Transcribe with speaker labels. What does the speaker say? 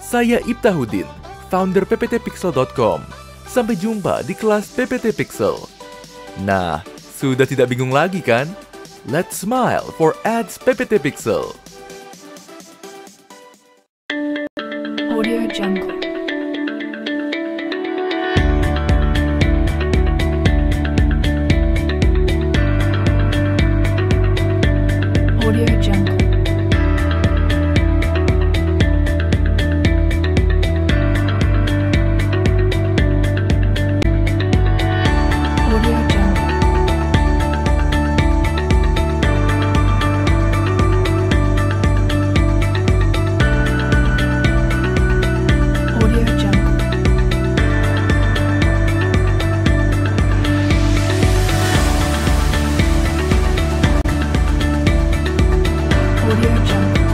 Speaker 1: Saya Iftahudin, founder Pptpixel.com. Sampai jumpa di kelas Pptpixel. Nah, sudah tidak bingung lagi kan? Let's smile for ads Pptpixel.
Speaker 2: Audio Jungle. Audio Jungle. Audio Jungle.